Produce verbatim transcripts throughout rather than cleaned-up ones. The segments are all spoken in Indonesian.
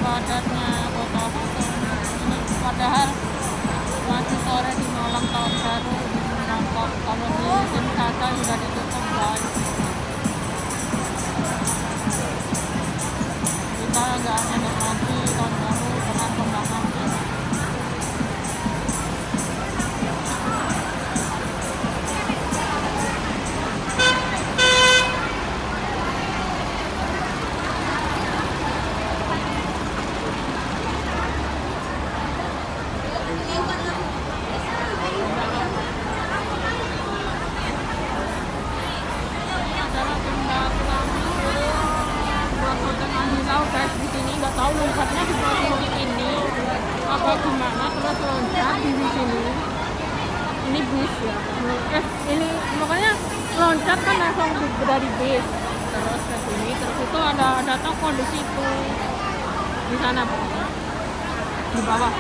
padatnya kota Hongkong. Ini padahal masih sore di malam tahun baru merangkap. Kalau di wisata sudah ditutup guys. Kita agak menikmati tahun baru dengan kembang api. Guys, di sini nggak tahu loncatnya seperti ini apa gimana, terus loncat di sini. Ini bis ya, eh ini makanya loncat kan langsung dari bis terus ke sini, terus itu ada ada toko di situ, di sana di bawah.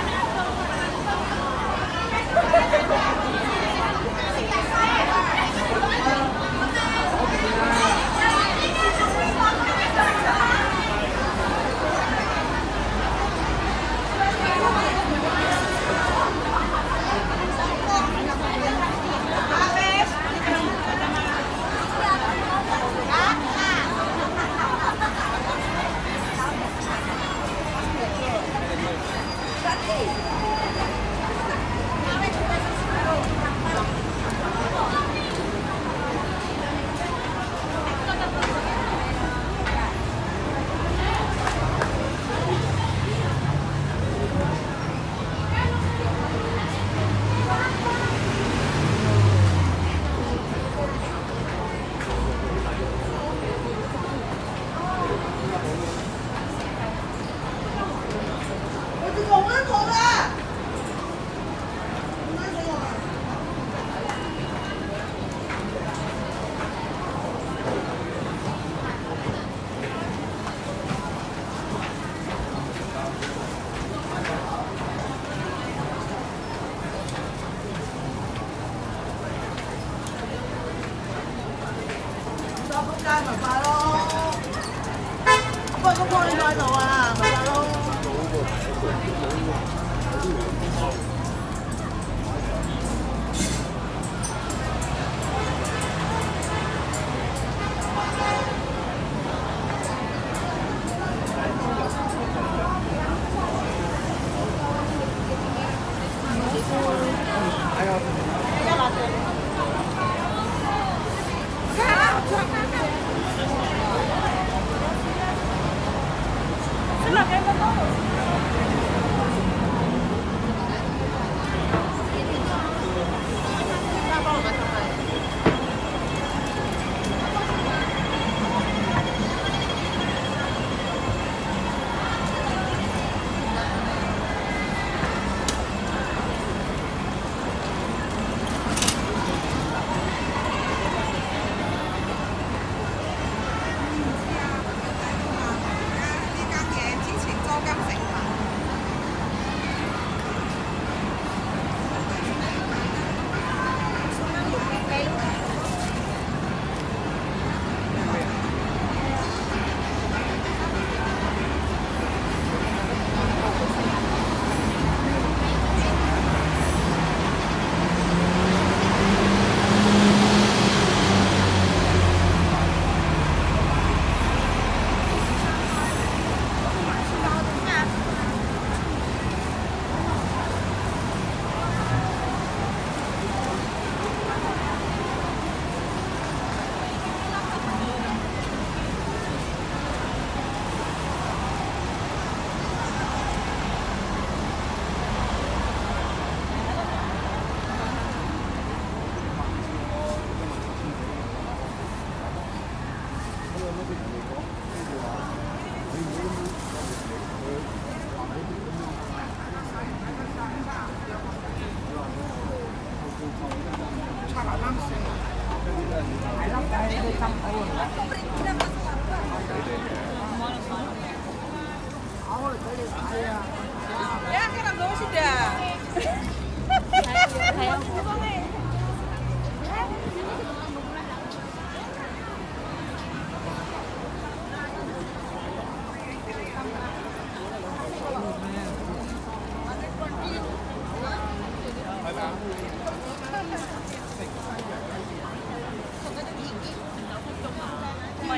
Ya, kita bawa sudah.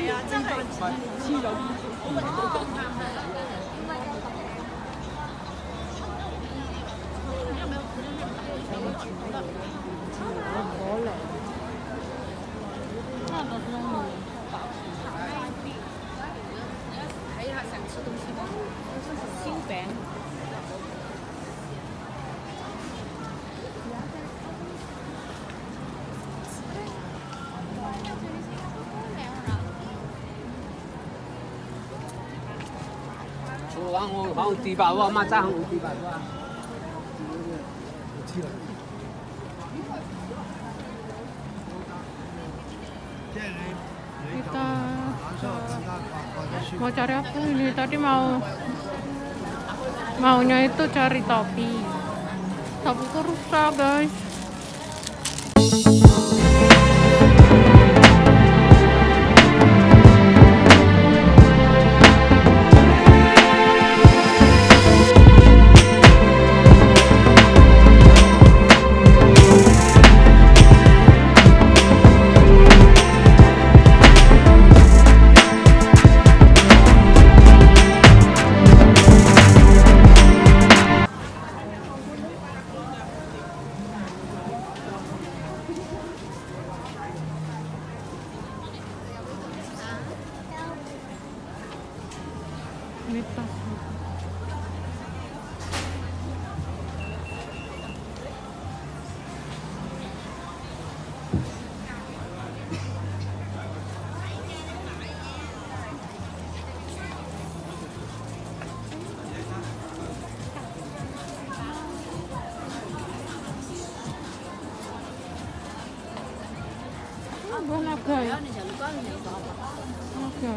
呀，真係黐咗。可能。那個中午。睇下成次東西吧。燒餅。 我我好地吧，我媽爭好地吧。 Kita mau cari apa ini? Tadi mau maunya itu cari topi. Topiku rusak, guys. Ini tas. Bukan naga ya? Naga.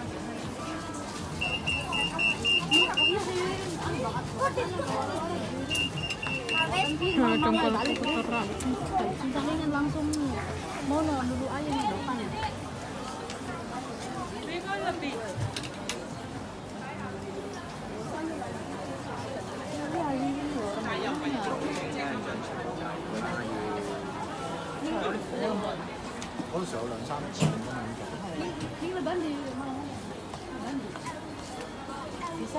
Nah, dongkolku kotoran. Cincangin langsung mono dulu aja di depan. 嗰陣時有兩三次咁樣做。 呢個等住乜？等住。Bisa?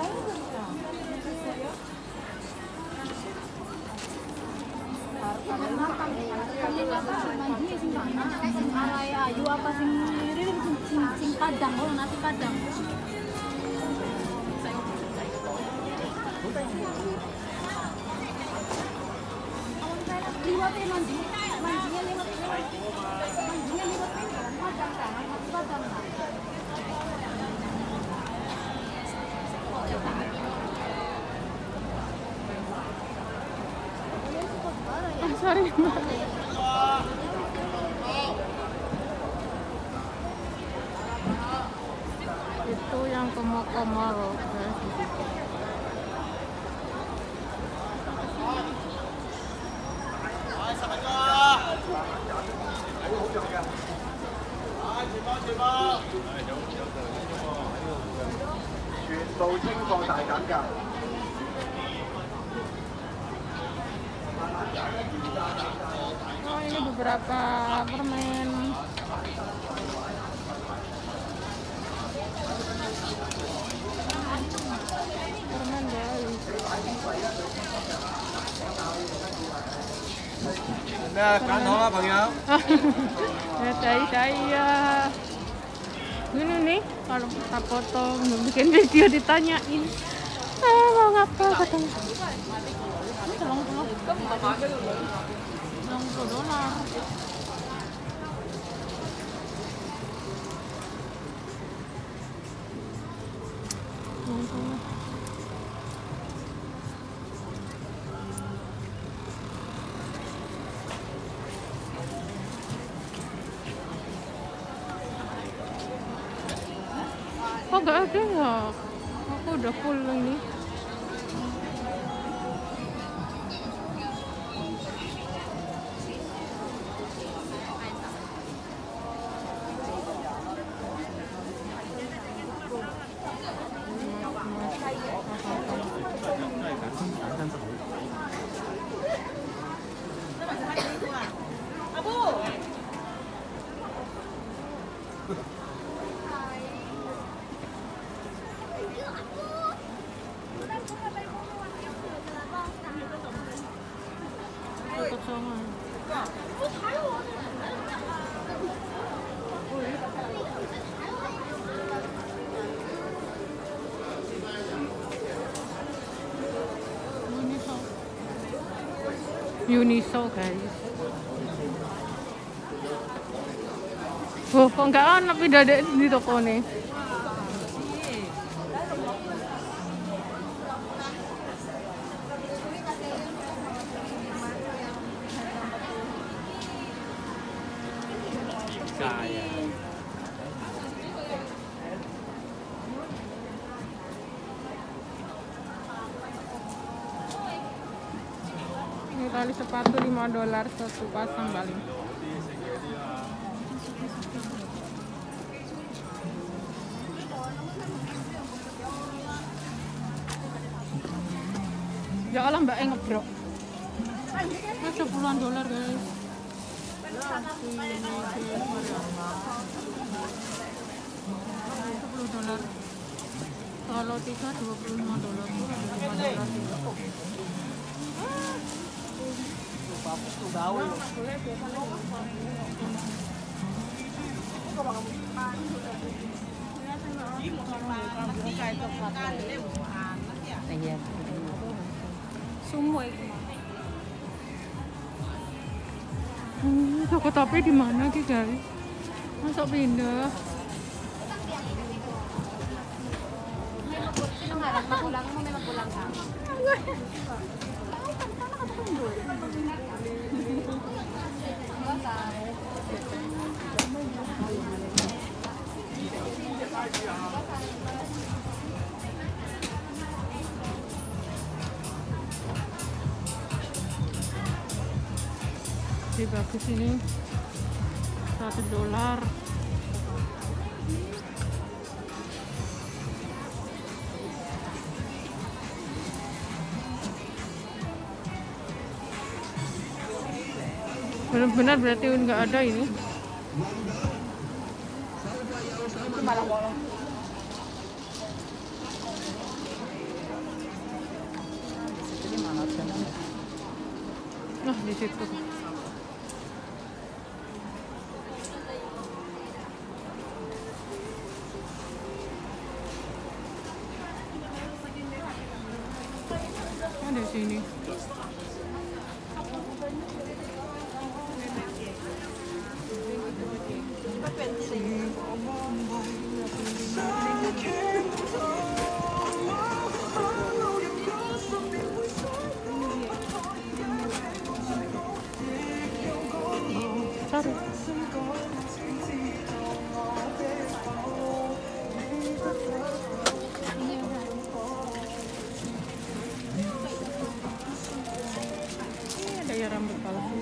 Ayu apa sing mirip sing padang, oh nasi padang. Liwat ya mandi, mandinya liwat liwat, mandinya liwat padang kan, nasi padang kan. Sorry. Itu yang Komokomoro, guys. Oh, ini beberapa permen. Permen guys. Nah, kan lah Bang ya. Ya, saya. Ini nih, kalau kita foto, bikin video ditanyain. Ah, mau ngapa katanya? Tolong tolong. Tolong dolar. Kok gak ada ya? Aku udah full ini. kosongan. Uniso. Uniso guys. Oh, kok nggak ana pindah di toko nih? Ini tali sepatu lima dolar satu pasang paling. Ya Allah mbak yang ngebrok. Mas sepuluhan dolar guys. sepuluh dolar. Kalau tiga dua puluh lima dolar. lima dolar. Bagus tuh gaul. Iya. Semua itu. Hmm, toko topi di mana sih guys? Masa pindah? Pulang mau memang pulang kan? Ini bagus ini satu dolar. Benar-benar berarti nggak ada ini. Malah bolong. Nah di situ. Oh, di sini. Sorry. Ada ya rambut palsu.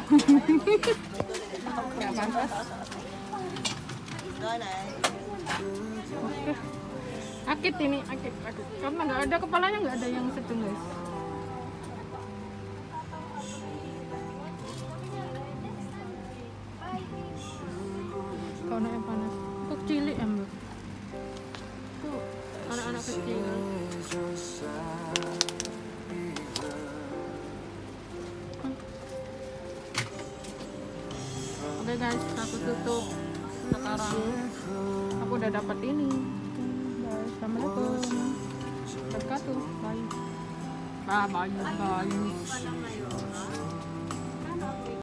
Nggak pantas. Oke. Akit ini, akit, akit. Karena nggak ada kepalanya, nggak ada yang sedang guys. Kalau yang panas, kok cilik ya mbak? Tuh anak-anak kecil. Oke guys, aku tutup sekarang. Aku udah dapat ini. Guys, assalamualaikum. Wabarakatuh. Bye. Bye bye bye.